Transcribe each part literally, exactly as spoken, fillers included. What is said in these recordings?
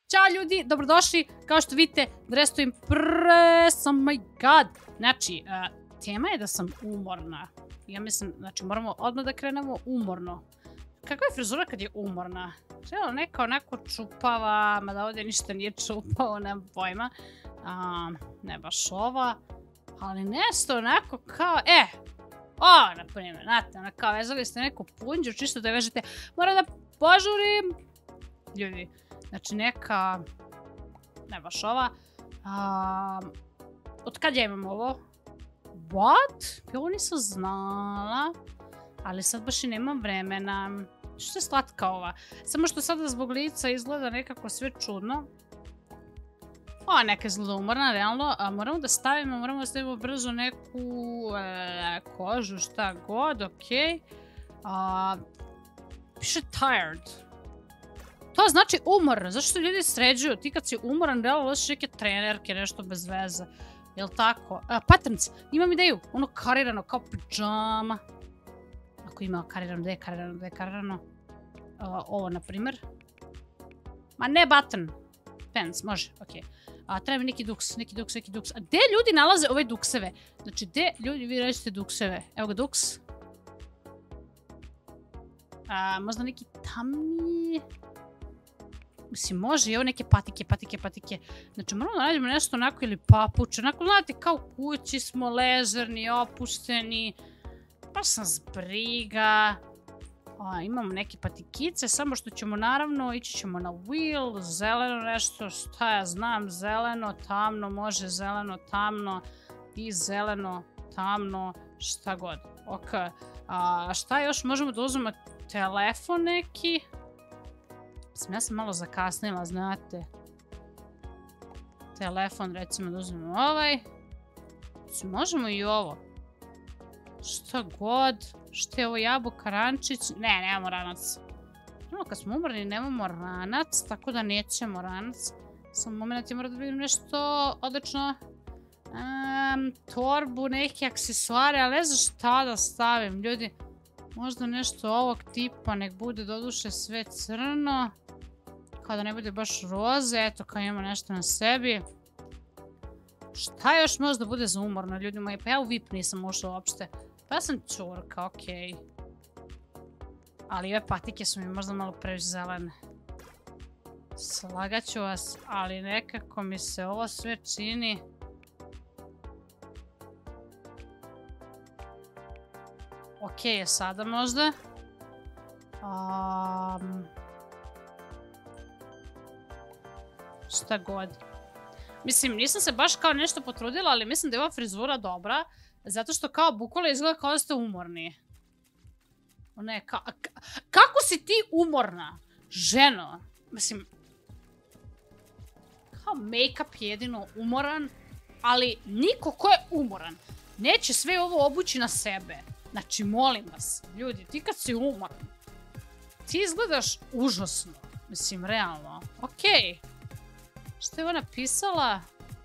Ćao ljudi, dobrodošli. Kao što vidite, drestujem pres, oh my god. Znači, uh, tema je da sam umorna. Ja mislim, znači moramo odmah da krenemo umorno. Kakva je frizura kad je umorna? Želo neka onako čupava, mada ovdje ništa nije čupavo, nemam pojma. Uh, ne baš ova, ali nešto onako kao, e, o, na primjer, znate, ono kao vezali ste neku punđu, čisto da je vežete, moram da požurim. Ljudi, znači neka, ne baš ova, um, od kad ja imam ovo? What? Ja ovo nisam znala, ali sad baš i nemam vremena. Što je slatka ova? Samo što sada zbog lica izgleda nekako sve čudno. O, neka izgleda umorna, realno. A, moramo da stavimo, moramo da stavimo brzo neku e, kožu, šta god, okej. Okay. Piše tired. To znači umor. Zašto ljudi sređuju? Ti kad si umoran, realno lošiš neke trenerke, nešto bez veze. Jel' tako? A, patterns. Imam ideju. Ono karirano, kao pijama. Ako ima karirano, gdje je karirano, gdje je karirano? A, ovo, na primjer. Ma ne button. Pants, može, okej. Okay. Treba mi neki duks, neki duks, neki duks. A gdje ljudi nalaze ove dukseve? Znači, gdje ljudi, vi rećete dukseve? Evo ga duks. A, možda neki tamni... Mislim, može i ovo neke patike, patike, patike. Znači, moramo da nađemo nešto onako ili papuče. Onako, znate, kao u kući smo, ležerni, opušteni. Baš sam zbriga. A, imamo neke patikice, samo što ćemo naravno, ići ćemo na wheel, zeleno nešto, šta ja znam, zeleno, tamno, može zeleno, tamno i zeleno, tamno, šta god. Ok, a šta još možemo da uzmemo? Telefon neki? Mislim, ja sam malo zakasnila, znate. Telefon, recimo da uzmemo ovaj. Mislim, možemo i ovo. Šta god. Što je ovo jabuka, rančić? Ne, nemamo ranac. No, kad smo umorni nemamo ranac, tako da nećemo ranac. Samo moment, ja moram da vidim nešto odlično. Um, torbu, neke aksesuare, ali ne znam šta da stavim, ljudi. Možda nešto ovog tipa, nek bude doduše sve crno. Kao da ne bude baš roze, eto kao imamo nešto na sebi. Šta još možda bude za umorno, ljudi moji? Pa ja u V I P nisam ušla uopšte. Pa ja sam čurka, okej. Ali ove patike su mi možda malo previše zelene. Slagat ću vas, ali nekako mi se ovo sve čini. Okej je sada možda. Um, šta god. Mislim, nisam se baš kao nešto potrudila, ali mislim da je ova frizura dobra. Zato što kao bukvalno izgleda kao da ste umorni. Ne, ka, ka, kako si ti umorna? Ženo. Mislim, kao make-up jedino umoran, ali niko ko je umoran neće sve ovo obući na sebe. Znači, molim vas, ljudi, ti kad si umoran, ti izgledaš užasno. Mislim, realno. Okej. Što je ovo napisala?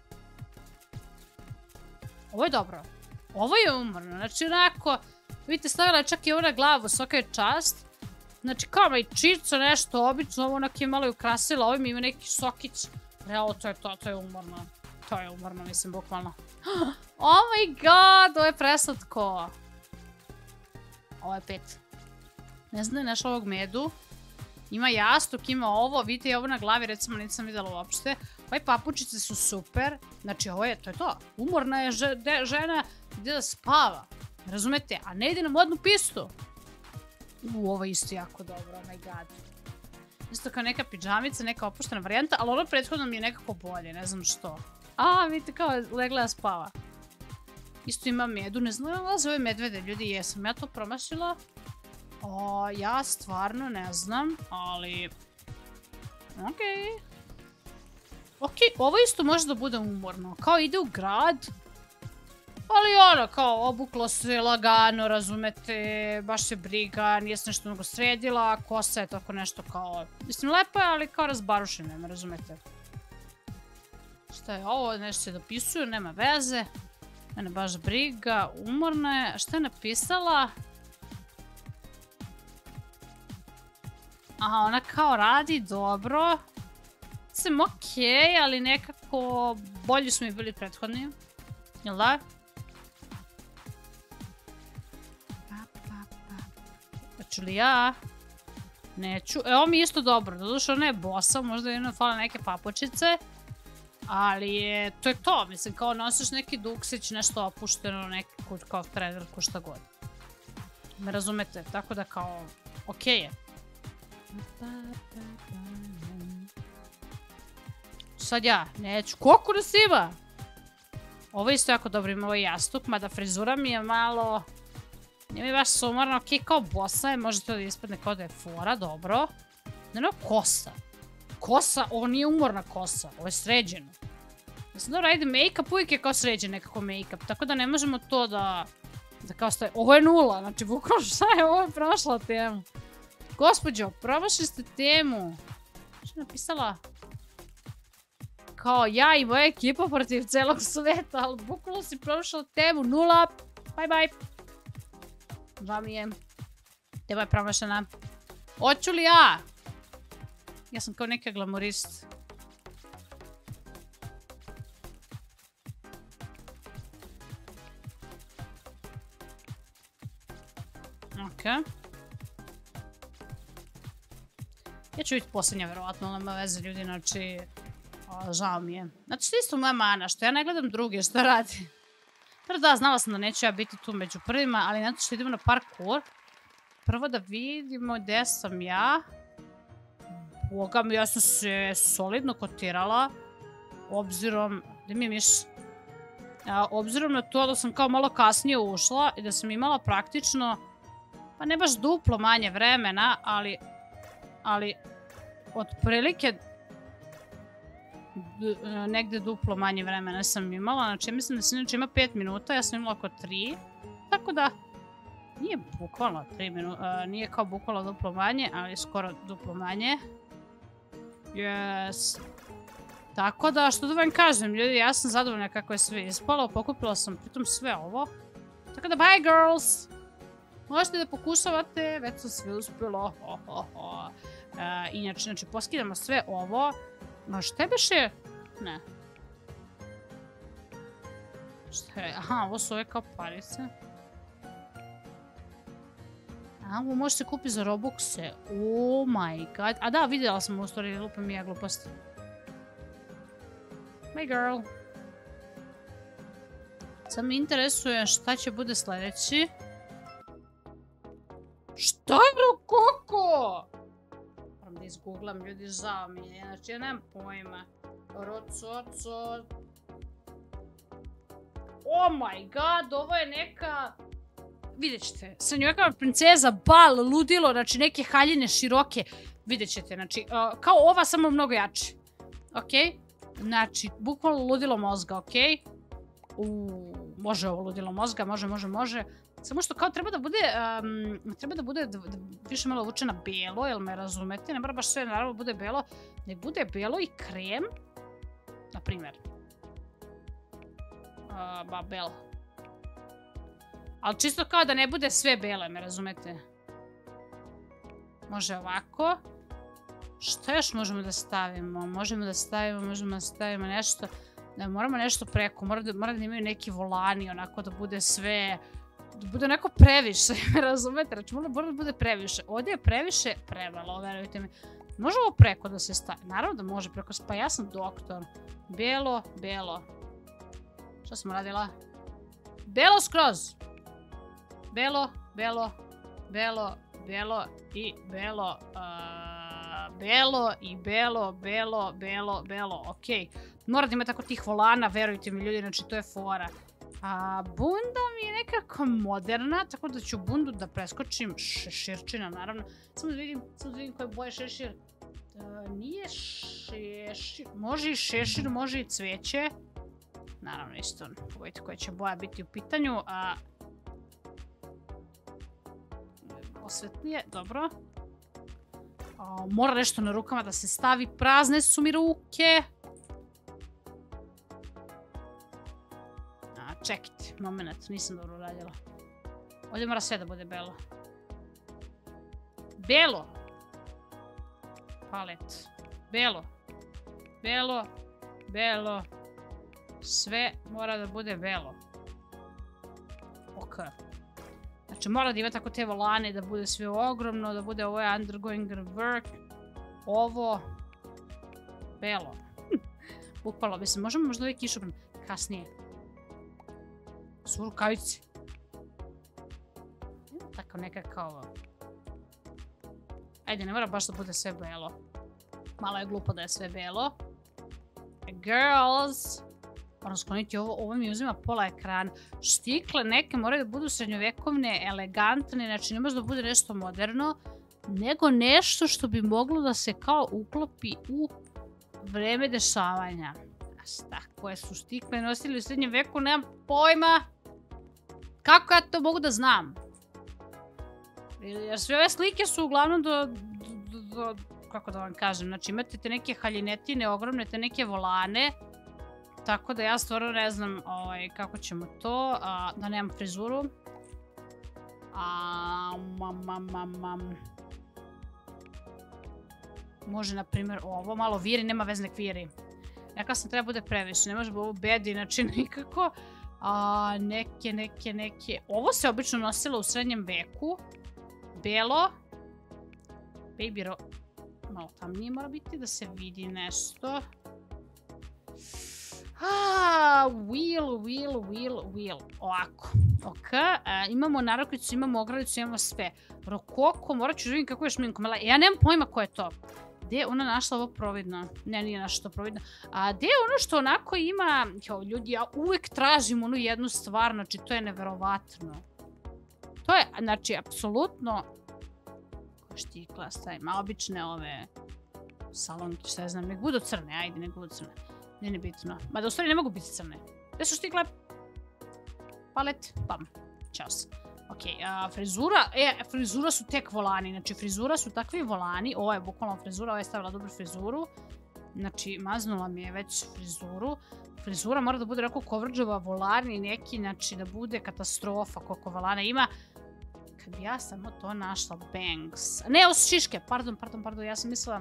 Ovo je dobro. Ovo je umorno, znači onako, vidite, stavila je čak i ovo na glavu, svaka je čast. Znači kao majčico nešto obično, ovo onak je malo i ukrasila, ovo mi ima neki sokić. Realno, to je to, to je umorno. To je umorno, mislim, bukvalno. Oh my god, ovo je preslatko. Ovo je pet. Ne znam da je našla ovog medu. Ima jastuk, ima ovo, vidite i ovo na glavi, recimo nisam vidjela uopšte. Ove papučice su super, znači ovo je, to je to. Umorna je žena, ide da spava, razumete, a ne ide na modnu pistu. U, ovo je isto jako dobro, oh my god. Isto kao neka pidžamica, neka opuštena varijanta, ali ono prethodno mi je nekako bolje, ne znam što. A, vidite kao legla da spava. Isto ima medu, ne znam, ulaze ove medvede, ljudi, jesam ja to promašila? O, ja stvarno ne znam, ali... Okej. Okej, ovo isto može da bude umorno. Kao ide u grad. Ali ono, kao obuklo se lagano, razumete, baš se briga, nije se nešto mnogo sredila, kosa je tako nešto kao... Mislim, lepo je, ali kao razbarušena, ne razumete. Šta je ovo, nešto se dopisuju, nema veze. Mene baš briga, umorna je. Šta je napisala? Aha, ona kao radi dobro. sam okej, ali nekako bolji su mi bili prethodni. Jel da? Hoću li ja? Neću. E, ovo mi je isto dobro. Doduše, ona je bosa, možda jedno fale neke papučice. Ali je, to je to. Mislim, kao nosiš neki duksić, nešto opušteno, neki kao trenerku, šta god. Me razumete? Tako da kao, okej je. Sad ja, neću. Koliko nas ima? Ovo je isto jako dobro, ima ovaj jastuk, mada frizura mi je malo... Nije mi baš sumarno, okej, kao bosa je, može to da ispadne kao da je fora, dobro. Ne, kosa. Kosa, ovo nije umorna kosa, ovo je sređeno. Mislim, dobro, ajde, make-up uvijek je kao sređen nekako make-up, tako da ne možemo to da... Da kao staje, ovo je nula, znači bukvalno šta je, ovo je prošla temu. Gospođo, promašli ste temu. Što je napisala? Kao ja i moja ekipa protiv celog sveta, ali bukvalno si promašala temu, nula, bye bye. Žao mi je. Tema je promašena. Hoću li ja? Ja sam kao neka glamurist. Ok. Ja ću biti posljednja, verovatno, ali nema veze ljudi, znači... Žao mi je. Znači, što isto moja mana, što ja ne gledam druge, što radi. Prvo da, znala sam da neću ja biti tu među prvima, ali znači što idemo na parkour. Prvo da vidimo gdje sam ja. Boga mi, ja sam se solidno kotirala. Obzirom... Gdje mi je miš? Obzirom na to da sam kao malo kasnije ušla i da sam imala praktično... Pa ne baš duplo manje vremena, ali... Ali... Otprilike... Negde duplo manje vremena sam imala. Znači, ja mislim da se inače ima pet minuta, ja sam imala oko tri. Tako da... Nije bukvalno tri minuta, nije kao bukvalno duplo manje, ali skoro duplo manje. Yes. Tako da, što da vam kažem, ljudi, ja sam zadovoljna kako je sve ispalo. Pokupila sam pritom sve ovo. Tako da, bye girls! Možete da pokušavate, već sam sve uspjelo. Ho, ho, ho. E, inače, znači, poskidamo sve ovo. No, šta je beše? Ne. Šta je? Aha, ovo su ove kao parice. A, ovo može se kupiti za Robuxe. Oh my god. A da, vidjela sam u stvari, lupa mi je glupost. My girl. Sad me interesuje šta će bude sljedeći. Šta je bro, koko? Moram da izgooglam, ljudi, žao mi je. Znači, ja nemam pojma. Rococo. Oh my god, ovo je neka... Vidjet ćete, srednjovjekovna princeza, bal, ludilo, znači neke haljine široke. Vidjet ćete, znači, kao ova, samo mnogo jače. Okej? Znači, bukvalno ludilo mozga, okej? Uuu, može ovo ludilo mozga, može, može, može. Samo što kao treba da bude, treba da bude više malo vučena belo, jel me razumete? Ne mora baš sve naravno bude belo, ne bude belo i krem, na primjer. Ba, belo. Ali čisto kao da ne bude sve belo, me razumete? Može ovako. Šta još možemo da stavimo? Možemo da stavimo, možemo da stavimo nešto. Ne, moramo nešto preko, mora da, mora da imaju neki volani, onako da bude sve... Da bude onako previše, me razumete? Znači, mora, mora da bude previše. Ovdje je previše premalo, verujte mi. Može ovo preko da se stavi? Naravno da može preko, pa ja sam doktor. Belo, belo. Šta sam radila? Belo skroz! Belo, belo, belo, belo i belo. Uh, belo i belo, belo, belo, belo. Okej. Mora da ima tako tih volana, verujte mi ljudi, znači to je fora. A bunda mi je nekako moderna, tako da ću bundu da preskočim. Šeširčina, naravno. Samo da vidim, samo da vidim koje boje šešir. Uh, nije šešir, može i šešir, može i cveće. Naravno, isto, pogledajte koja će boja biti u pitanju. A... Osvetlije, dobro. A, mora nešto na rukama da se stavi, prazne su mi ruke. A, čekajte, moment, nisam dobro uradila. Ovdje mora sve da bude belo. Belo. Palet. Belo. belo, belo. Sve mora da bude belo. Ok. Znači mora da ima tako te volane, da bude sve ogromno, da bude ovo je undergoing work. Ovo. Belo. Upalo bi se. Možemo možda ovaj kišobran kasnije. Su rukavice. Tako nekako. Ajde, ne mora baš da bude sve belo. Malo je glupo da je sve belo. Girls. Moram skloniti ovo. Ovo mi uzima pola ekrana. Štikle neke moraju da budu srednjovekovne, elegantne. Znači ne može da bude nešto moderno. Nego nešto što bi moglo da se kao uklopi u vreme dešavanja. Šta, koje su štikle nosili u srednjem veku, nemam pojma. Kako ja to mogu da znam? Jer sve ove slike su uglavnom do, do, do, kako da vam kažem, znači imate te neke haljinetine, ogromne te neke volane, tako da ja stvarno ne znam ovaj, kako ćemo to, a, da nemam frizuru. A, mam, mam, mam, mam. Može, na primjer, ovo malo viri, nema veze nek viri. Neka sam treba bude previše, ne može bi ovo bedi, znači nikako. A, neke, neke, neke. Ovo se obično nosilo u srednjem veku. Belo. Baby ro... Malo tamnije mora biti da se vidi nešto. Ah, wheel, wheel, wheel, wheel. Ovako. Ok. E, imamo narukvicu, imamo ogradicu, imamo sve. Rokoko, morat ću da vidim kako je šminkom. Ja nemam pojma ko je to. Gdje je ona našla ovo providno? Ne, nije našla to providno. A gdje je ono što onako ima... Jo, ljudi, ja uvijek tražim onu jednu stvar, znači to je neverovatno. To je, znači, apsolutno... Štikla, stavim, obične ove... Salonke, šta ja znam, nek budu crne, ajde, nek budu crne. Nije ne bitno. Mada u stvari ne mogu biti crne. Gdje su štikle? Palet, pam. Ćao se. Ok, a, frizura, e, frizura su tek volani, znači frizura su takvi volani, ovo je bukvalno frizura, ovo je stavila dobru frizuru, znači maznula mi je već frizuru, frizura mora da bude rako kovrđava volani neki, znači da bude katastrofa koliko volana ima, kad bi ja samo to našla, bangs, ne, ovo su šiške, pardon, pardon, pardon, ja sam mislila,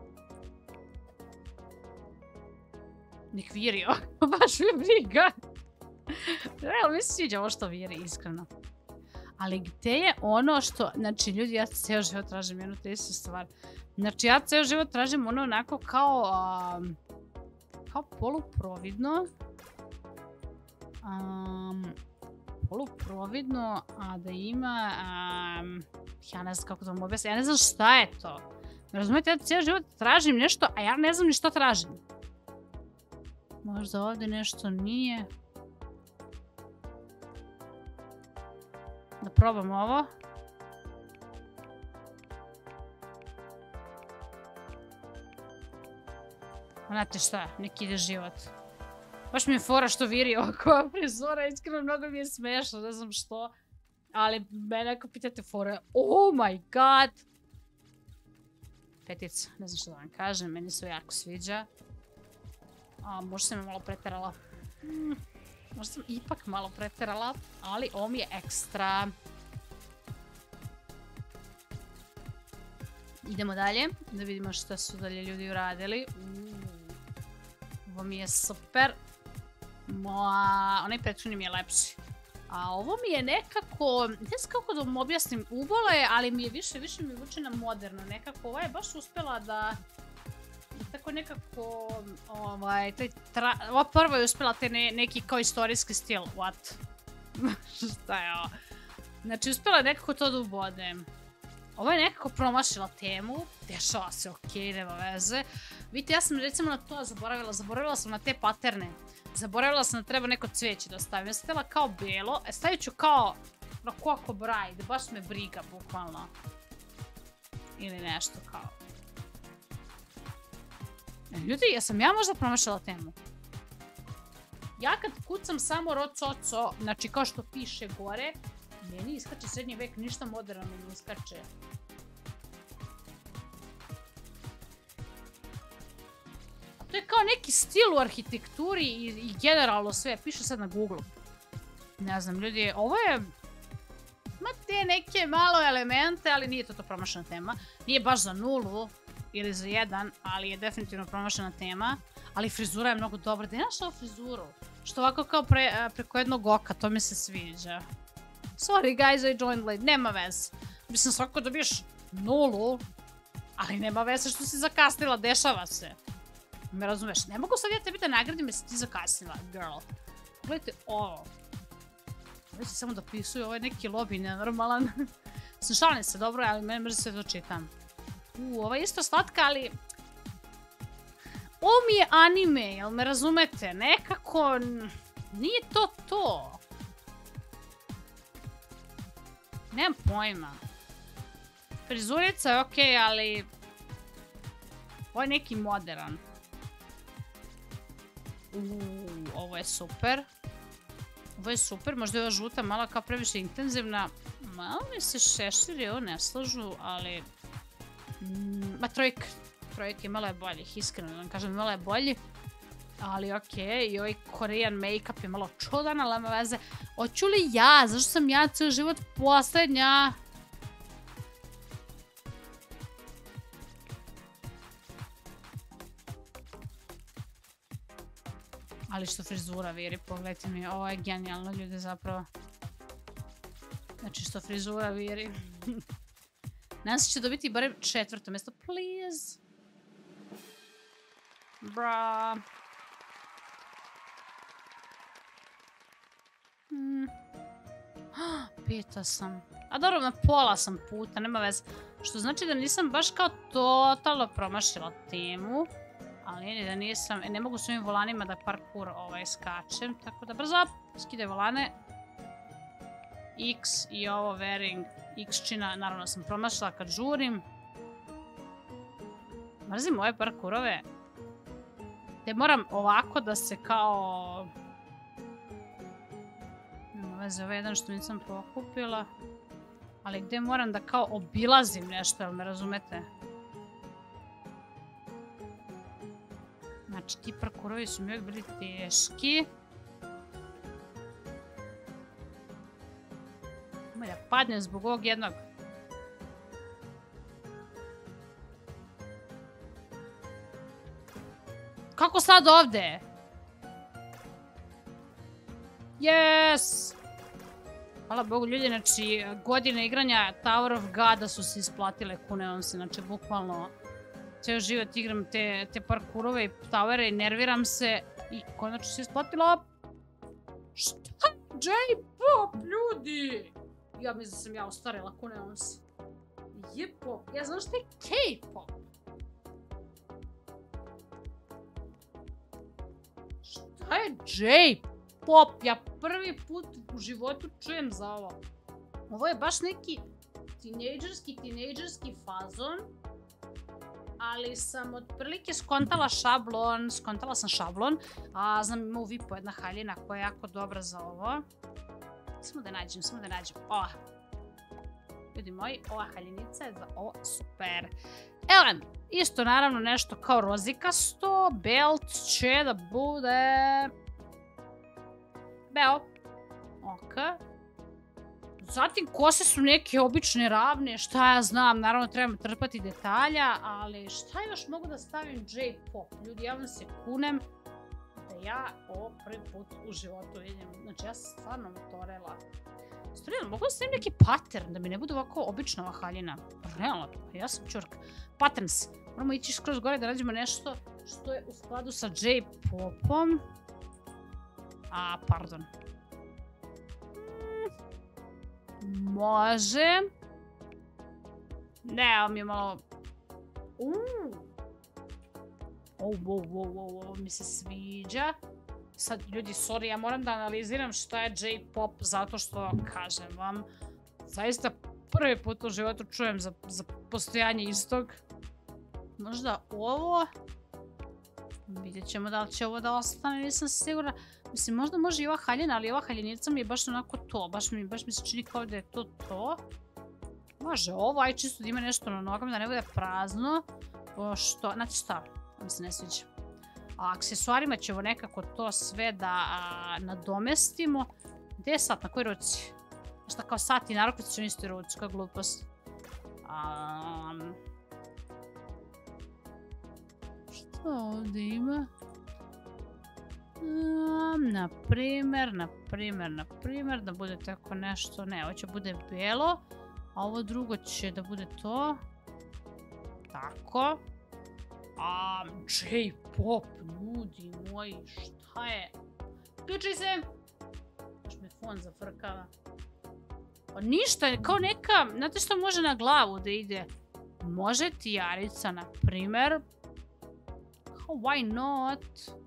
nek virio, baš mi briga, evo mi se sviđa ovo što viri, iskreno. Ali gdje je ono što, znači ljudi, ja ceo život tražim jednu te istu stvar. Znači ja ceo život tražim ono onako kao, um, kao poluprovidno. Um, poluprovidno, a da ima, um, ja ne znam kako da vam objasnim, ja ne znam šta je to. Razumijete, ja ceo život tražim nešto, a ja ne znam ni što tražim. Možda ovdje nešto nije. Da probam ovo. Znate šta, neki ide život. Baš mi je fora što viri oko frizura, iskreno mnogo mi je smešno, ne znam što. Ali mene ako pitate fora, oh my god! Petica, ne znam što da vam kažem, meni se jako sviđa. A, možda sam je malo preterala. Hmm. Možda sam ipak malo preterala, ali ovo mi je ekstra. Idemo dalje, da vidimo što su dalje ljudi uradili. Ovo mi je super. Moa, onaj prethodni mi je lepši. A ovo mi je nekako, ne znam kako da vam objasnim, ubole, ali mi je više, više mi vuče na moderno. Nekako, ova je baš uspela da... Tako nekako, ovaj, taj tra... Ova prva je uspjela te ne, neki kao istorijski stil, what? Šta je ovo? Znači, uspjela je nekako to da ubode. Ovo je nekako promašila temu, dešava se, okej, nema veze. Vidite, ja sam recimo na to zaboravila, zaboravila sam na te paterne. Zaboravila sam da treba neko cvijeće da stavim. Ja sam htjela kao belo, e stavit ću kao rokoko bride, baš me briga, bukvalno. Ili nešto kao. Ljudi, jesam ja možda promašala temu? Ja kad kucam samo rococo, znači kao što piše gore, meni iskače srednji vek, ništa moderno mi ne iskače. A to je kao neki stil u arhitekturi i, i generalno sve, piše sad na Google. Ne znam, ljudi, ovo je... Ima te neke malo elemente, ali nije to to promašena tema. Nije baš za nulu. ili za jedan, ali je definitivno promašena tema. Ali frizura je mnogo dobra. Da je našla frizuru? Što ovako kao pre, preko jednog oka, to mi se sviđa. Sorry guys, I joined late. Nema veze. Mislim, svako dobiješ nulu, ali nema veze što si zakasnila, dešava se. Me razumeš? Ne mogu sad ja tebi da nagradim jer si ti zakasnila, girl. Gledajte ovo. Ovo se samo dopisuju, ovo je neki lobby nenormalan. Sam šalim se, dobro, ali mene mrzi sve to čitam. Uuu, ova je isto slatka, ali... Ovo mi je anime, jel me razumete? Nekako... Nije to to. Nemam pojma. Frizurica je okej, ali... Ovo je neki modern. Uuu, ovo je super. Ovo je super, možda je ova žuta malo kao previše intenzivna. Malo mi se šeširi ovo ne slažu, ali... Ma trojka. Trojka je malo je boljih, iskreno da vam kažem, malo je bolji. Ali okej, i ovaj Korean make-up je malo čudan, ali nema veze. Hoću li ja? Zašto sam ja cijel život posljednja? Ali što frizura, viri, pogledajte mi, ovo je genijalno, ljudi, zapravo. Znači, što frizura, viri. Nadam se će dobiti barem četvrto mjesto, please. Bra. Hmm. Pita sam. A dobro, na pola sam puta, nema veze. Što znači da nisam baš kao totalno promašila temu. Ali nije da nisam, ne mogu s ovim volanima da parkour ovaj skačem, tako da brzo skidaj volane. X i ovo wearing X čina, naravno sam promašila kad žurim. Mrzim ove parkourove. Te moram ovako da se kao... Nema veze, ovo je jedan što nisam pokupila. Ali gdje moram da kao obilazim nešto, jel me razumete? Znači, ti parkourovi su mi uvijek bili teški. Ima da padnem zbog ovog jednog. Kako sad ovdje? Yes! Hvala Bogu ljudi, znači godine igranja Tower of Goda su se isplatile, kunevam se, znači bukvalno cijel život igram te, te parkourove i towere i nerviram se i konačno se isplatila. Šta? J-pop, ljudi! Ja mislim da sam ja ostarila, kunevam se. J-pop, ja znam šta je K-pop. Šta je J-pop? Ja prvi put u životu čujem za ovo. Ovo je baš neki tinejdžerski, tinejdžerski fazon. Ali sam otprilike skontala šablon, skontala sam šablon. A znam ima u Vipu jedna haljina koja je jako dobra za ovo. Samo da nađem, samo da nađem. Ova. Ljudi moji, ova haljinica je za ovo super. Evo, isto naravno nešto kao rozikasto. Belt će da bude... Beo. Ok. Zatim kose su neke obične ravne, šta ja znam, naravno trebam trpati detalja, ali šta još mogu da stavim J-pop? Ljudi, ja vam se kunem da ja ovo prvi put u životu vidim. Znači ja sam stvarno motorela. Stvarno, mogu da stavim neki pattern, da mi ne bude ovako obična ova haljina. Realno, ja sam čurka. Patterns. Moramo ići skroz gore da nađemo nešto što je u skladu sa J-popom. A, pardon. Može. Ne, ovo mi je malo... Uuu. Ovo, ovo, ovo, ovo mi se sviđa. Sad, ljudi, sorry, ja moram da analiziram šta je J-pop, zato što, kažem vam, zaista prvi put u životu čujem za, za postojanje istog. Možda ovo... Vidjet ćemo da li će ovo da ostane, nisam sigurna. Mislim, možda može i ova haljina, ali ova haljinica mi je baš onako to. Baš mi, baš mi se čini kao da je to to. Može ovo, aj čisto da ima nešto na nogama, da ne bude prazno. Pošto, znači šta, mi se ne sviđa. A aksesuarima ćemo nekako to sve da a, nadomestimo. Gde je sat, na kojoj ruci? Šta kao sat i narukvici su u istoj ruci, koja glupost. Um, Šta ovdje ima? Um, na primjer, na primjer, na primjer, da bude tako nešto, ne, ovo će bude bijelo, a ovo drugo će da bude to. Tako. A, J-pop, ljudi moji, šta je? Ključi se! Još mi fon zafrkava. Pa ništa, kao neka, znate što može na glavu da ide? Može tijarica, na primjer. Kao, why not?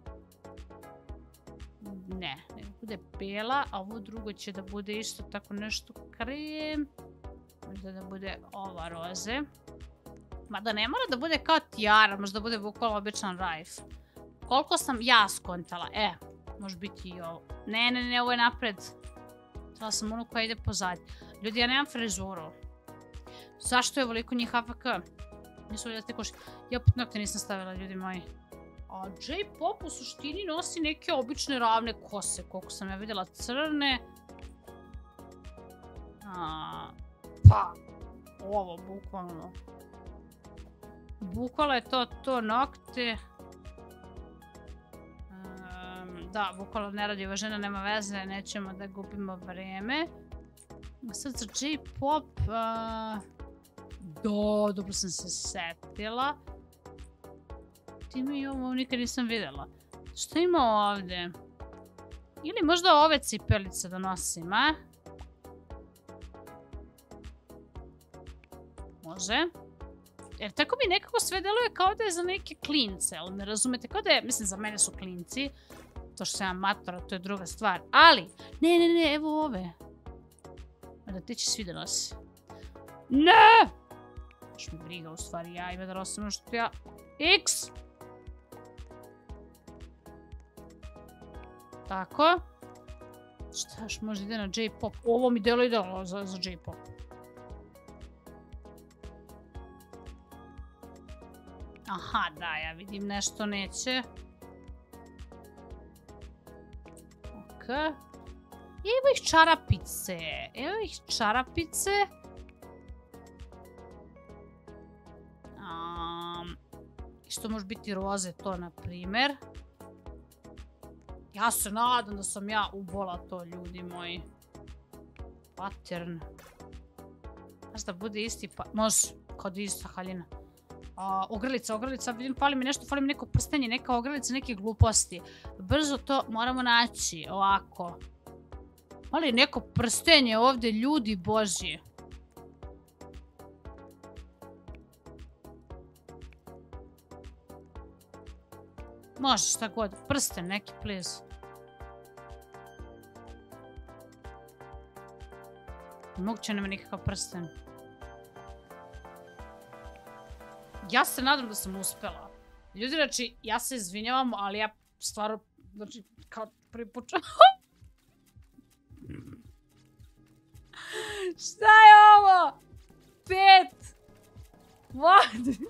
Ne, ne bude bijela, a ovo drugo će da bude isto tako nešto krem. Možda da bude ova roze. Mada ne mora da bude kao tijara, možda bude bukvalno običan rajf. Koliko sam ja skontala, e, može biti i ovo. Ne, ne, ne, ovo je napred. Htjela sam ono koja ide pozad. Ljudi, ja nemam frizuru. Zašto je ovoliko njih A F K? Nisu li da te koši. Ja opet nokte nisam stavila, ljudi moji. A J-pop u suštini nosi neke obične ravne kose, koliko sam ja vidjela, crne. A, pa, ovo, bukvalno. Bukvalno je to, to nokte. Um, da, bukvalno ne radi ova žena, nema veze, nećemo da gubimo vrijeme. Sad za J-pop, uh, do, dobro sam se setila. Ima i ovo, nikad nisam vidjela. Što ima ovdje? Ili možda ove cipelice da nosim, a? Može. Jer tako mi nekako sve deluje kao da je za neke klince, ali ne razumete, kao da je, mislim, za mene su klinci. To što sam ja matora, to je druga stvar. Ali, ne, ne, ne, evo ove. Da ti će svi da nosi. Ne! Još mi briga, u stvari, ja ima da nosim što ja... X! Tako. Šta još može ide na J-pop? Ovo mi delo idealno za, za J-pop. Aha, da, ja vidim nešto neće. Ok. Evo ih čarapice. Evo ih čarapice. Um, što može biti roze to, na primjer. Ja se nadam da sam ja ubola to, ljudi moji. Pattern. Znaš da bude isti pa... Može, kod ista haljina. Uh, ogrlica, ogrlica, vidim, fali mi nešto, fali mi neko prstenje, neka ogrlica, neke gluposti. Brzo to moramo naći, ovako. Fali neko prstenje ovdje, ljudi božji. Može, šta god, prsten neki, please. Moguće nema nikakav prsten. Ja se nadam da sam uspela. Ljudi, znači, ja se izvinjavam, ali ja stvarno, znači, kao prvi počeo... Šta je ovo? Pet! What?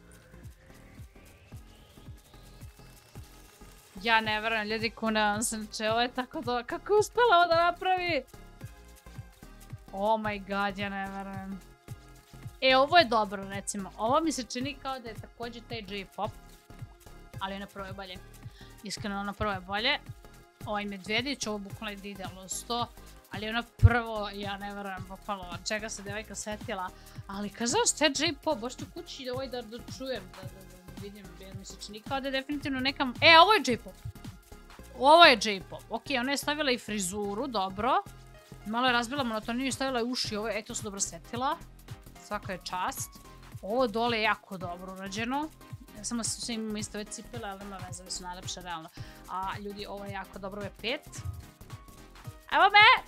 Ja ne verujem, ljudi, kunevam se, znači, ovo je tako dobro. Kako je uspela ovo da napravi? Oh my god, ja ne verujem. E, ovo je dobro, recimo. Ovo mi se čini kao da je također taj J-pop. Ali na prvo je bolje. Iskreno, na prvo je bolje. Ovaj medvjedić, ovo bukvalno ide idealno sto. Ali ono prvo, ja ne verujem, bukvalno, čega se devojka setila. Ali kažem što je J-pop, baš ću kući da, da, da čujem, da, da, da vidim. Jer mi se čini kao da je definitivno neka... E, ovo je J-pop. Ovo je J-pop. Ok, ona je stavila i frizuru, dobro. Malo je razbila monotoniju i stavila i uši. Ovo je, eto, se dobro setila. Svaka je čast. Ovo dole je jako dobro urađeno. Samo svi imamo isto već cipele, ali nema veze, su najlepše, realno. A ljudi, ovo je jako dobro, ovo je pet. Evo me!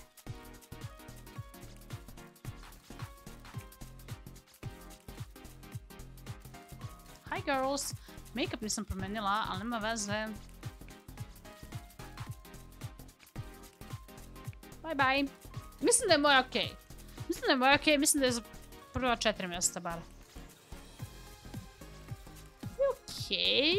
Hi girls! Make-up nisam promenila, ali nema veze. Bye bye. Mislim da je moj okej. Mislim da je moj okej, mislim da je za prva četiri mjesta bar. Okej.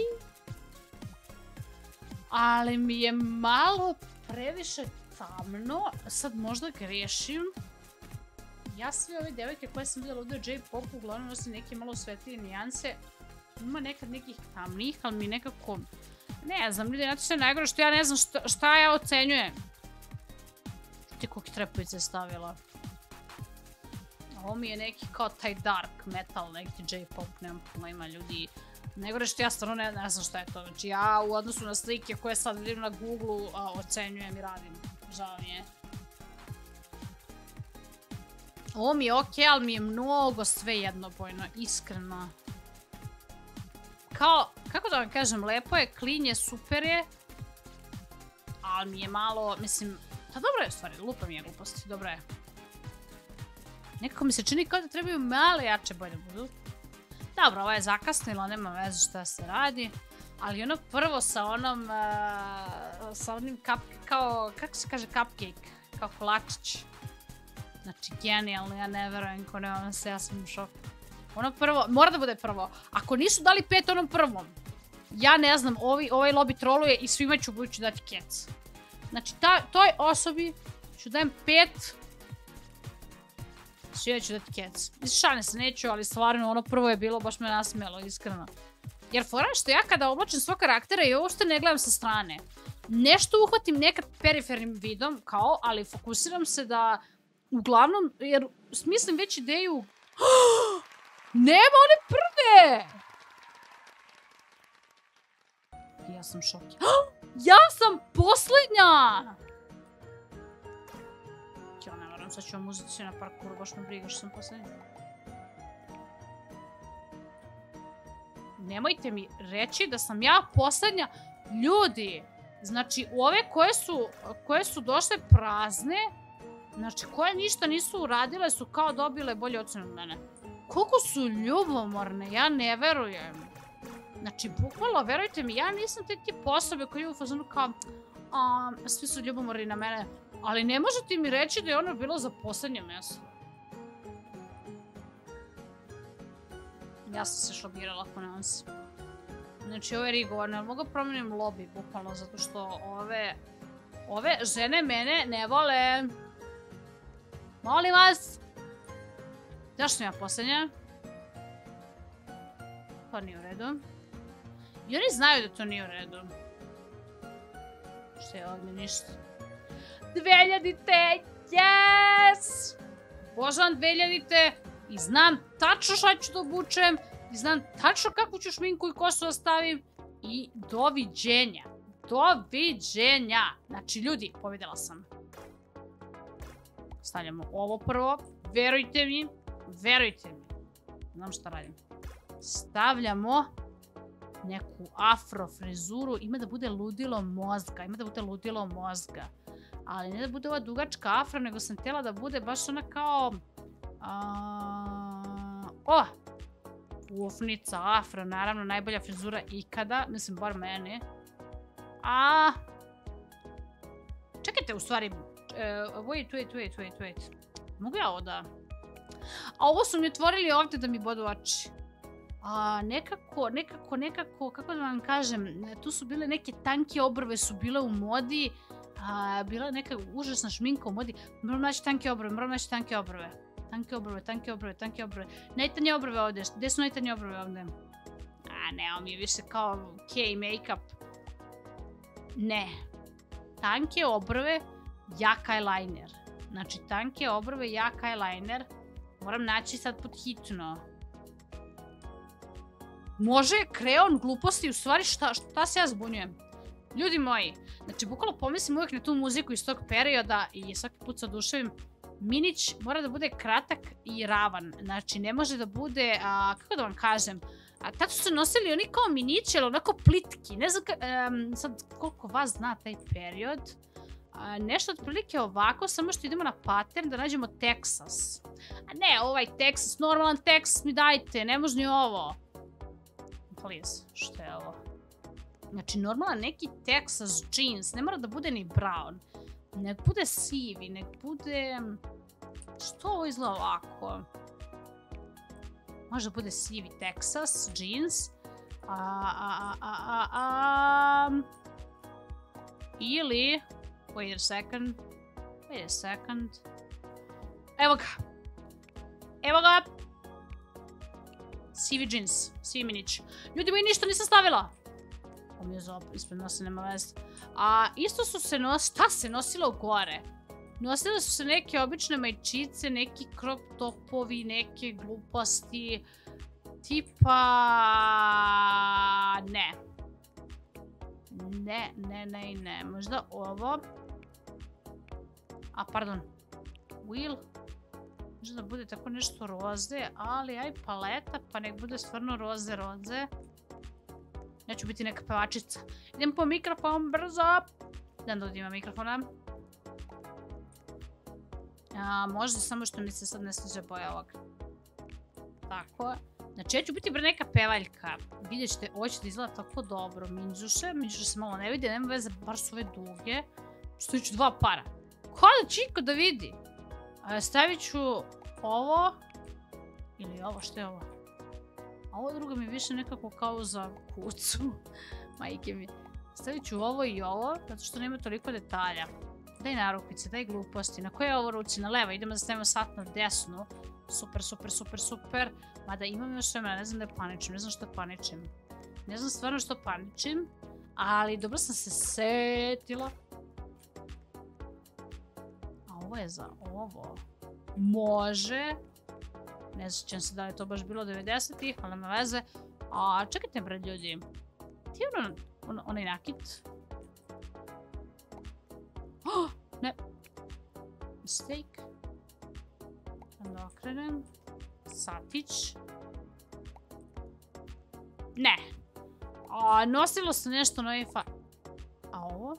Ali mi je malo previše tamno. Sad možda grešim. Ja sve ove devojke koje sam vidjela ovdje u J-popu uglavnom nosim neke malo svetlije nijanse. Ima nekad nekih tamnijih, ali mi nekako... Ne znam, ljudi, znate što je najgore, što ja ne znam šta, šta ja ocenjujem. Ti koliko trepavice stavila. Ovo mi je neki kao taj dark metal, neki J-pop, nemam pojma, ljudi. Najgore što ja stvarno ne, ne znam šta je to. Znači ja u odnosu na slike koje sad vidim na Google ocenjujem i radim. Žao mi je. Ovo mi je okej, ali mi je mnogo sve jednobojno, iskreno. Kao, kako da vam kažem, lepo je, clean je, super je. Ali mi je malo, mislim, pa dobro je u stvari, lupa mi je gluposti, dobro je. Nekako mi se čini kao da trebaju male jače boje da budu. Dobro, ovo je zakasnilo, nema veze šta se radi. Ali ono prvo sa onom, uh, sa onim kap, kao, kako se kaže cupcake, kao kolačić. Znači, genijalno, ja ne verujem, ko ne vam se, ja sam u šoku. Ono prvo, mora da bude prvo. Ako nisu dali pet onom prvom, ja ne znam, ovi, ovaj lobby troluje i svima ću budući dati kec. Znači, ta, toj osobi ću dajem pet, svima ću dati kec. Mislim, šalim se, neću, ali stvarno ono prvo je bilo, baš me nasmijelo, iskreno. Jer fora što ja kada oblačim svog karaktera i uopšte ne gledam sa strane, nešto uhvatim nekad perifernim vidom, kao, ali fokusiram se da, uglavnom, jer smislim već ideju, nema one prve! Ja sam šokirana. Ja sam posljednja! Ja ne varam, sad ću vam uzeti na parkouru, baš me briga što sam posljednja. Nemojte mi reći da sam ja posljednja. Ljudi, znači ove koje su, koje su došle prazne, znači koje ništa nisu uradile su kao dobile bolje ocene od mene. Koliko su ljubomorne, ja ne verujem. Znači, bukvalno, verujte mi, ja nisam te tip osobe koji je u fazonu kao a, svi su ljubomorni na mene, ali ne možete mi reći da je ono bilo za posljednje mjesto. Ja sam se šokirala ako ne se. Znači, ovo je rigovorno, ali mogu promijenim lobby, bukvalno, zato što ove, ove žene mene ne vole. Molim vas! Zašto sam ja posljednja? To nije u redu. I oni znaju da to nije u redu. Što je ovdje ništa. dvehiljadite! Yes! Božan dvehiljadite! I znam tačno šta ću da obučem. I znam tačno kakvu ću šminku i kosu ostavim. I doviđenja. Doviđenja! Znači, ljudi, pobjedila sam. Stavljamo ovo prvo. Verujte mi. Verujte mi. Znam šta radim. Stavljamo neku afro frizuru. Ima da bude ludilo mozga. Ima da bude ludilo mozga. Ali ne da bude ova dugačka afro, nego sam htjela da bude baš ona kao... A... O! Pufnica, afro, naravno, najbolja frizura ikada. Mislim, bar mene. A... Čekajte, u stvari... Wait, wait, wait, wait, wait. Mogu ja ovo da... A ovo su mi otvorili ovdje da mi bodu oči. A, nekako, nekako, nekako, kako da vam kažem, tu su bile neke tanke obrve su bile u modi. A, bila neka užasna šminka u modi. Moram naći tanke obrve, moram naći tanke obrve. Tanke obrve, tanke obrve, tanke obrve. Najtanje obrve ovdje. Gdje su najtanje obrve ovdje? A, ne, ovo mi je više kao K-make-up. Ne. Tanke obrve, jak eyeliner. Znači, tanke obrve, jak eyeliner. Moram naći sad pod hitno. Može kreon gluposti, u stvari šta, šta se ja zbunjujem? Ljudi moji, znači bukvalno pomislim uvijek na tu muziku iz tog perioda i svaki put se oduševim. Minić mora da bude kratak i ravan, znači ne može da bude, a, kako da vam kažem, a tad su se nosili oni kao minići, ali onako plitki, ne znam ka, um, sad koliko vas zna taj period. A, nešto otprilike ovako, samo što idemo na pattern da nađemo Texas. A ne, ovaj Texas, normalan Texas mi dajte, ne može ni ovo. Please, što je ovo? Znači, normalan neki Texas jeans, ne mora da bude ni brown. Nek bude sivi, nek bude... Što ovo izgleda ovako? Može da bude sivi Texas jeans. A, a, a, a, a... Ili... Wait a second. Wait a second. Evo ga. Evo ga. Sivi džins, sivi minić. Ljudi moji, ništa nisam stavila. Ovo mi je zob, ispred nosa nema veze. A isto su se nosile, šta se nosilo gore? Nosile su se neke obične majčice, neki crop topovi, neke gluposti. Tipa... ne. Ne, ne, ne i ne. Možda ovo. A, pardon. Wheel. Možda da bude tako nešto roze, ali aj paleta, pa nek bude stvarno roze, roze. Neću biti neka pevačica. Idem po mikrofon, brzo! Idem da ima mikrofona. A, možda samo što mi se sad ne sviđa boja ovog. Tako. Znači, ja ću biti bre neka pevaljka. Vidjet ćete, ovo će da izgleda tako dobro. Minđuše, minđuše se malo ne vidi, nema veze, bar su ove duge. Stavit ću dva para. Ko da čiko da vidi? A, stavit ću ovo. Ili ovo, što je ovo? A ovo drugo mi je više nekako kao za kucu. Majke mi. Stavit ću ovo i ovo, zato što nema toliko detalja. Daj narukvice, daj gluposti. Na koje je ovo ruci? Na levo. Idemo da stavimo sat na desnu. Super, super, super, super. Mada imam još vremena, ne znam da je paničim, ne znam što paničim. Ne znam stvarno što paničim, ali dobro sam se setila. A ovo je za ovo. Može. Ne sjećam se da li je to baš bilo devedesetih, ali nema veze. A čekajte bre ljudi. Ti je ono, ono, onaj nakit? Oh, ne. Mistake. Da okrenem. Satić. Ne. A, nosilo se nešto na ovaj fa... A ovo?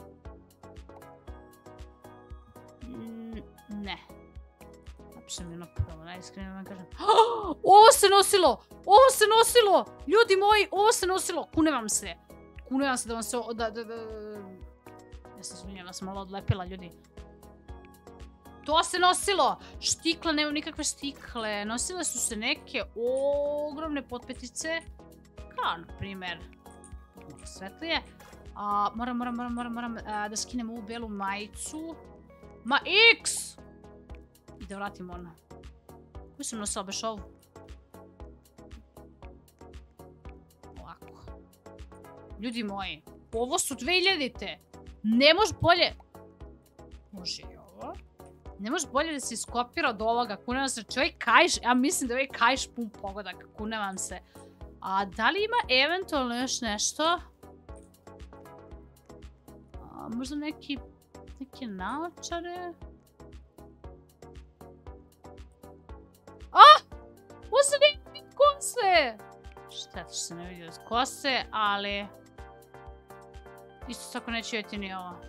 Mm, ne. Napišem mi ono prvo, najiskrenije vam kažem. Oh, ovo se nosilo! Ovo se nosilo! Ljudi moji, ovo se nosilo! Kune vam se. Kune vam se da vam se... Da, da, da... Ja sam sminjala, ja sam malo odlepila, ljudi. To se nosilo! Štikle, nema nikakve štikle. Nosile su se neke ogromne potpetice. Kao, na primjer, malo svetlije. A, moram, moram, moram, moram, moram a, da skinem ovu belu majicu. Ma X! I da vratim ono. Koju sam nosila baš ovu? Ovako. Ljudi moji, ovo su dve hiljadite. Ne može bolje... Može i ovo. Ne može bolje da se iskopira od ovoga. Kune vam se, ovaj kajš, ja mislim da je ovaj kajš pun pogodak. Kune vam se. A da li ima eventualno još nešto? A, možda neki... Neke naočare? A! Ovo se ne vidi kose! Šteta što se ne vidi od kose, ali... Isto tako neće vidjeti ni ovo.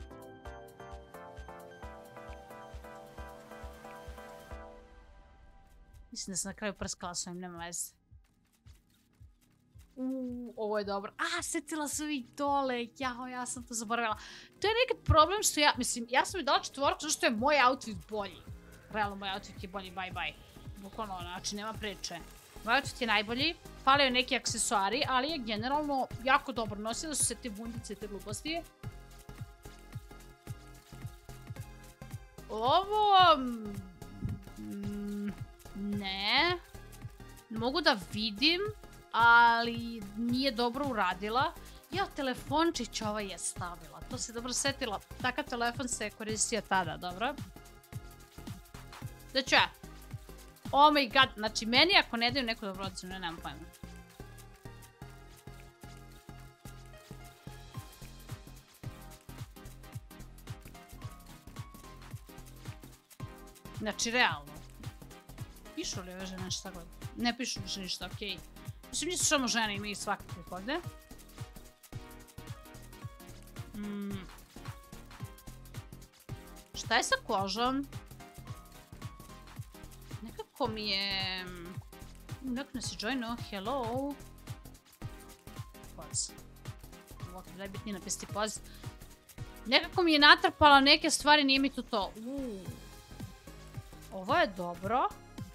Mislim da sam na kraju prskala s ovim, nema veze. Uuu, ovo je dobro. A, setila sam ovih dole. Jao, ja sam to zaboravila. To je nekad problem što ja, mislim, ja sam mi dala četvorku zato što je moj outfit bolji. Realno, moj outfit je bolji, bye bye. Bukvalno, znači, nema priče. Moj outfit je najbolji. Falaju neki aksesuari, ali je generalno jako dobro. Nosile su se te bundice, te gluposti. Ovo... Mm, ne. Mogu da vidim, ali nije dobro uradila. Ja, telefončić ovaj je stavila. To se dobro setila. Takav telefon se koristio tada, dobro? Da ću ja. Oh my god, znači meni ako ne daju neku dobro ocenu, ne nemam pojma. Znači, realno. Pišu li ove žene nešto tako? Ne pišu više ništa, okej. Mislim, nisu samo žene, ima i svakakvih ovde. Mm. Šta je sa kožom? Nekako mi je... Nekako nas je joino, hello. Poz. Ovako, najbitnije napisati poz. Nekako mi je natrpala neke stvari, nije mi tu to. Uuu. Ovo je dobro.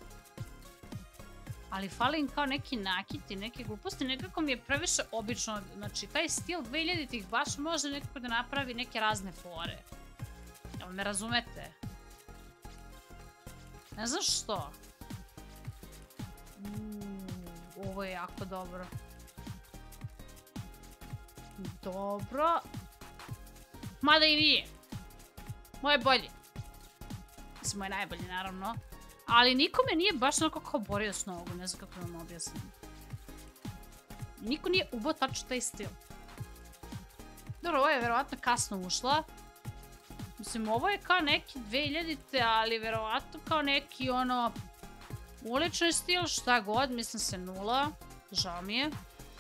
Ali fali im kao neki nakiti, neke gluposti. Nekako mi je previše obično. Znači, taj stil dve hiljaditih baš može nekako da napravi neke razne fore. Jel me razumete? Ne znam što. Mm. ovo je jako dobro. Dobro. Mada i nije. Moje bolje. Mislim, moje najbolje, naravno. Ali nikome nije baš onako kao borio s nogu. Ne znam kako vam objasnim. Niko nije ubao tačno taj stil. Dobro, ovo je verovatno kasno ušla. Mislim, ovo je kao neki dve hiljadite, ali verovatno kao neki ono ulični stil, šta god, mislim se nula. Žao mi je.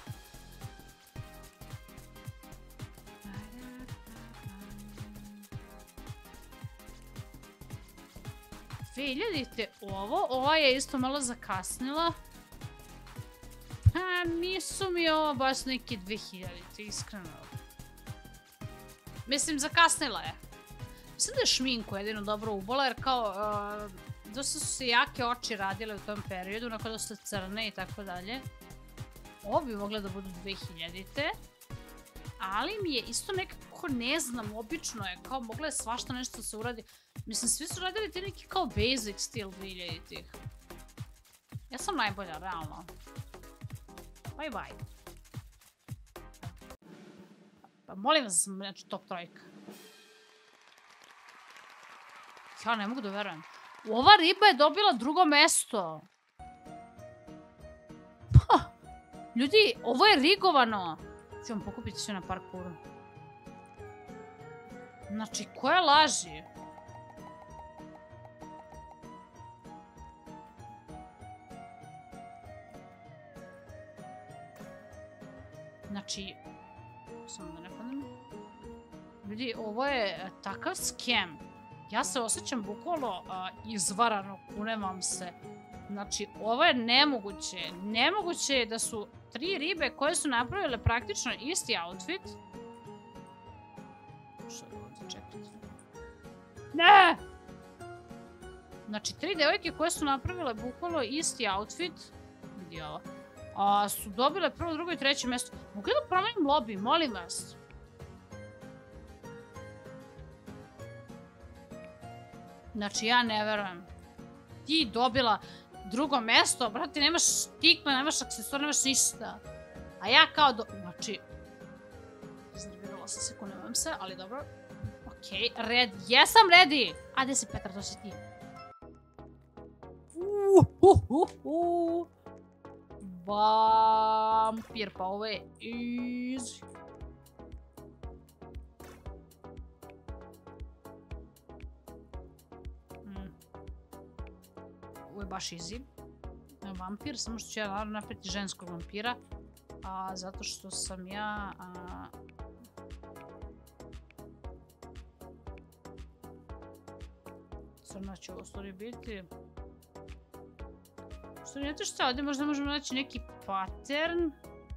dve hiljadite ovo, ova je isto malo zakasnila. Pa nisu mi ovo baš neki dve hiljadite, iskreno. Mislim, zakasnila je. Mislim da je šminku jedino dobro ubola, jer kao uh, dosta su se jake oči radile u tom periodu, onako dosta crne i tako dalje. Ovo bi mogla da budu dve hiljadite. Ali mi je isto nekako, ne znam, obično je, kao mogla je svašta nešto se uradi. Mislim, svi su radili ti neki kao basic stil dve hiljaditih. Ja sam najbolja, realno. Bye bye. Pa molim vas, znači top trojka. Ja ne mogu da verujem. Ova riba je dobila drugo mesto. Pa, ljudi, ovo je rigovano. Ću vam pokupiti sve na parkouru. Znači, koja laži? Znači, samo da ne padnem. Ljudi, ovo je takav skem. Ja se osjećam bukvalno izvarano, kunem vam se. Znači, ovo je nemoguće. Nemoguće je da su tri ribe koje su napravile praktično isti outfit. Što je ovdje, čekajte. Ne! Znači, tri devojke koje su napravile bukvalno isti outfit. Vidi ovo. A, su dobile prvo, drugo i treće mjesto. Mogu da promenim lobby, molim vas. Znači, ja ne verujem. Ti dobila drugo mjesto, brate, nemaš tikme, nemaš aksesuar, nemaš ništa. A ja kao do... Znači... Iznervirala sam se, kunem se, ali dobro. Okej, red, jesam ready! A, gde si Petar, to si ti? Uuuuuuu. Vampir, pa ovo je easy. Mm. Ovo je baš easy. Vampir, samo što ću ja naravno napraviti ženskog vampira. A, zato što sam ja... A... Crna će ovo stvari biti. Što znate šta, ovdje možda možemo naći neki pattern.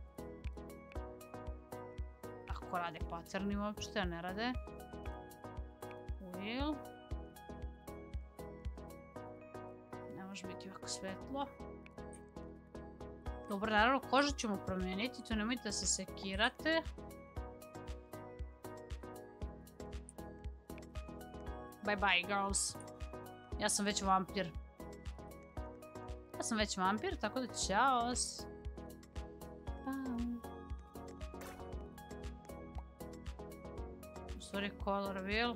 Ako rade patterni uopšte, a ne rade. Wheel. Ne može biti ovako svetlo. Dobro, naravno, kožu ćemo promijeniti, to nemojte da se sekirate. Bye bye, girls. Ja sam već vampir. Ja sam već vampir, tako da ćaos. Sorry, color wheel.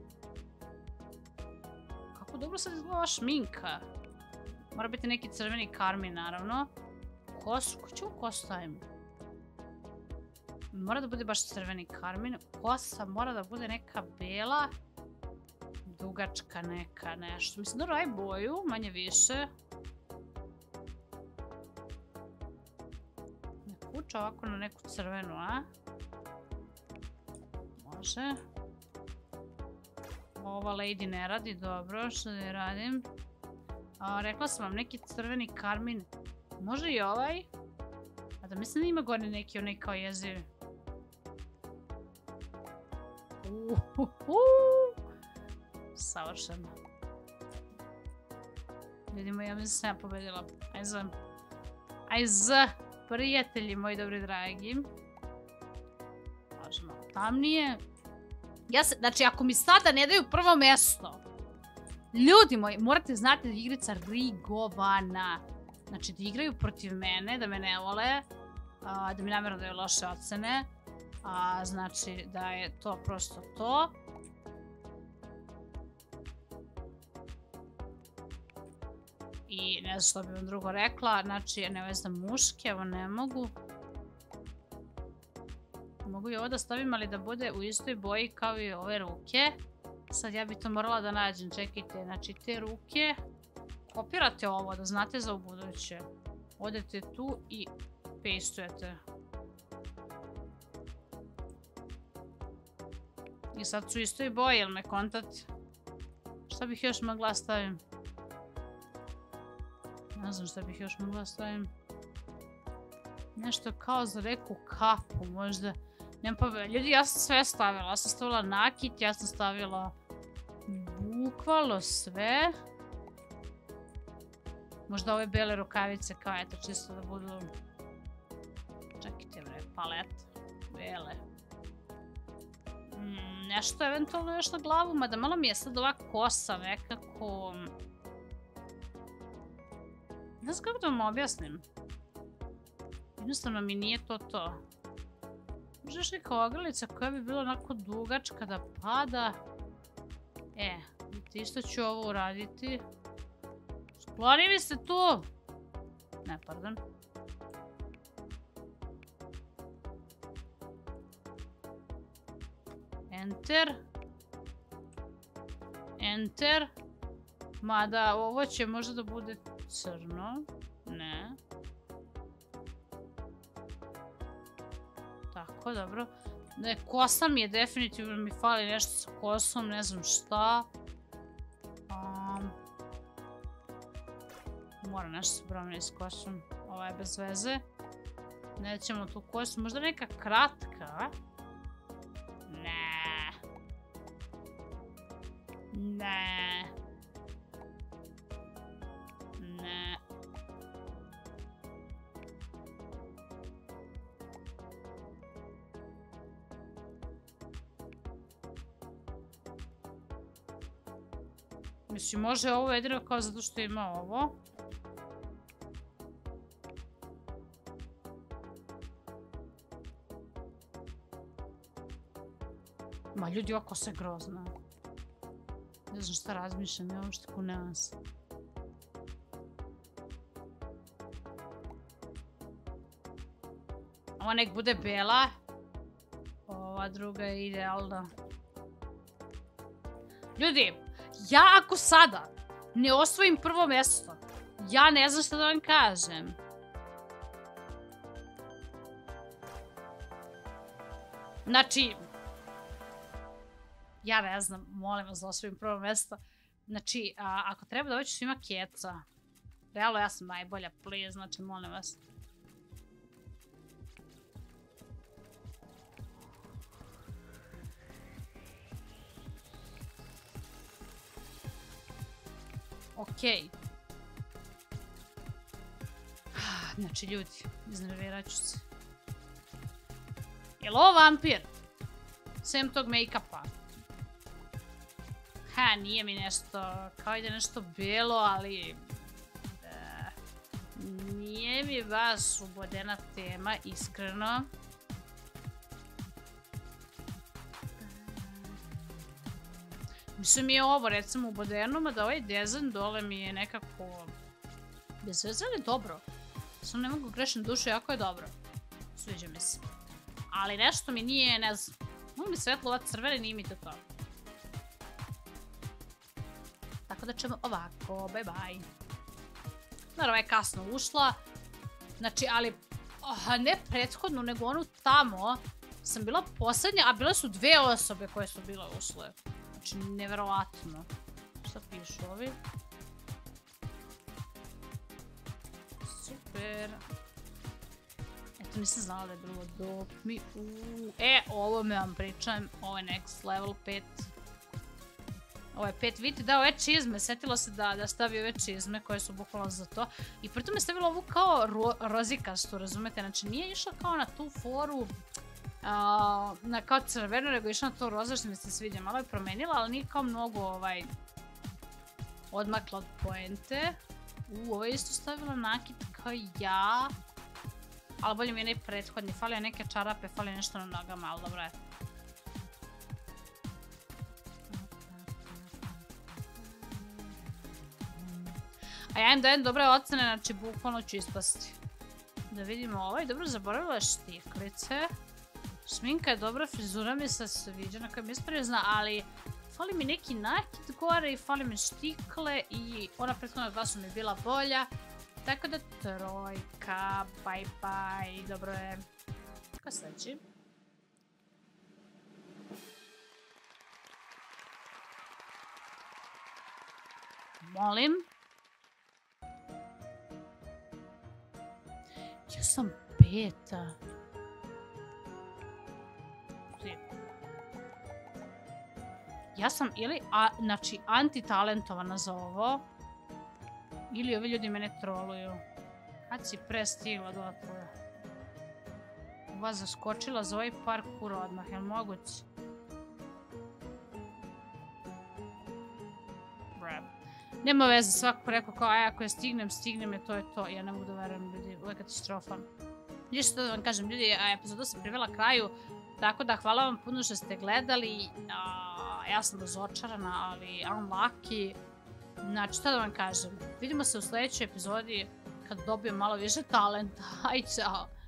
Kako dobro sad izgleda ova šminka. Mora biti neki crveni karmin, naravno. Kosu, ko ću kosu stavim? Mora da bude baš crveni karmin. Kosa mora da bude neka bela. Dugačka neka, nešto. Mislim, dobro, aj boju, manje više. Kuća ovako na neku crvenu, a? Može. Ova lady ne radi, dobro, što da je radim. A, rekla sam vam, neki crveni karmin. Može i ovaj. A da mislim da ima gore neki onaj kao jezivi. Uhuhu. Savršeno. Vidimo, ja mislim da sam ja pobedila. Aj za. Aj za. Prijatelji moji dobri dragi. Može malo tamnije. Ja se, znači, ako mi sada ne daju prvo mjesto, ljudi moji, morate znati da je igrica rigovana. Znači da igraju protiv mene, da me ne vole, a, da mi namjerno daju loše ocene. A, znači da je to prosto to. I ne znam što bi vam drugo rekla, znači ne vezam muške, evo ne mogu. Mogu i ovo da stavim, ali da bude u istoj boji kao i ove ruke. Sad ja bi to morala da nađem, čekajte, znači te ruke. Kopirate ovo, da znate za ubuduće. Odete tu i pastujete. I sad su istoj boji, jel me kontate? Šta bih još mogla stavim? Ne znam šta bih još mogla stavim. Nešto kao za neku kapu, možda. Nema pa, ljudi, ja sam sve stavila. Ja sam stavila nakit, ja sam stavila bukvalno sve. Možda ove bele rukavice kao eto, čisto da budu... Čekajte bre, palet. Bele. Mm, nešto, eventualno još na glavu, mada malo mi je sad ova kosa nekako... Ne znam kako da vam objasnim. Jednostavno mi nije to to. Možda još neka ogrlica koja bi bila onako dugačka da pada. E, isto ću ovo uraditi. Skloni mi se tu! Ne, pardon. Enter. Enter. Mada ovo će možda da bude crno. Ne. Tako, dobro. Ne, kosa mi je definitivno, mi fali nešto sa kosom, ne znam šta. Um, Moram nešto se promeni s kosom. Ova je bez veze. Nećemo tu kosu, možda neka kratka. Ne. Ne. Ne. Mislim, može ovo jedino kao zato što ima ovo. Ma ljudi, ova kosa je grozna. Ne znam šta razmišljam, ja uopšte ko nas. Ova nek bude bela. Ova druga je idealna. Ljudi, ja ako sada ne osvojim prvo mjesto, ja ne znam šta da vam kažem. Znači, ja ne znam, molim vas da osvojim prvo mjesto. Znači, a, ako treba da hoću svima keca, realno ja sam najbolja, please, znači molim vas. Okej. Znači, ljudi, iznervirat ću se. Jel' ovo vampir? Sem tog make-upa. Ha, nije mi nešto, kao ide nešto bijelo, ali... Da, nije mi baš ubodena tema, iskreno. Mislim mi je ovo, recimo, ubodeno, mada ovaj dizajn dole mi je nekako... Bez veze li dobro? Samo ne mogu grešiti dušu, jako je dobro. Sviđa mi se. Ali nešto mi nije, ne znam. Mogu mi svetlo ova crvena, nije mi to to. Tako da ćemo ovako, bye bye. Naravno, je kasno ušla. Znači, ali ne prethodnu, nego onu tamo sam bila posljednja, a bile su dve osobe koje su bile ušle. Znači, neverovatno. Šta pišu ovi? Super. Eto, nisam znala da je bilo dok mi... E, ovo me vam pričam, ovo je next level pet. Ovo je pet, vidite, da, ove čizme, setilo se da stavi ove čizme koje su bukvalno za to. I pritom je stavila ovu kao rozikastu, razumete, znači nije išla kao na tu foru, kao crveno, nego išla na to roza što mi se sviđa. Malo je promenila, ali nije kao mnogo odmakla od poente. U, ovo je isto stavila nakit kao ja. Ali bolje mi je ne prethodni. Falio neke čarape, falio nešto na nogama, ali dobro je. A ja im dajem dobre ocene, znači bukvalno ću ispasti. Da vidimo ovaj, dobro zaboravila je štiklice. Šminka je dobra, frizura mi se sviđa, na kojem mi isprijezna, ali fali mi neki nakit gore i fali mi štikle i ona prethodna dva su mi bila bolja. Tako da trojka, bye bye, dobro je. Ko sledeći? Molim. Ja sam peta. Ja sam ili, a, znači, antitalentovana za ovo, ili ovi ljudi mene troluju. Kad si prestigla do tvoja? Ova zaskočila za ovaj parkour odmah, je li moguće? Bre. Nema veze, svako rekao kao, aj, ako je stignem, stignem je, to je to. Ja ne mogu da verujem, ljudi, ovo je katastrofa. Ništa da vam kažem, ljudi, epizoda se privela kraju, tako da hvala vam puno što ste gledali. Ja sam razočarana, ali unlucky. Znači, šta da vam kažem, vidimo se u sljedećoj epizodi kad dobijem malo više talenta. Aj, čao!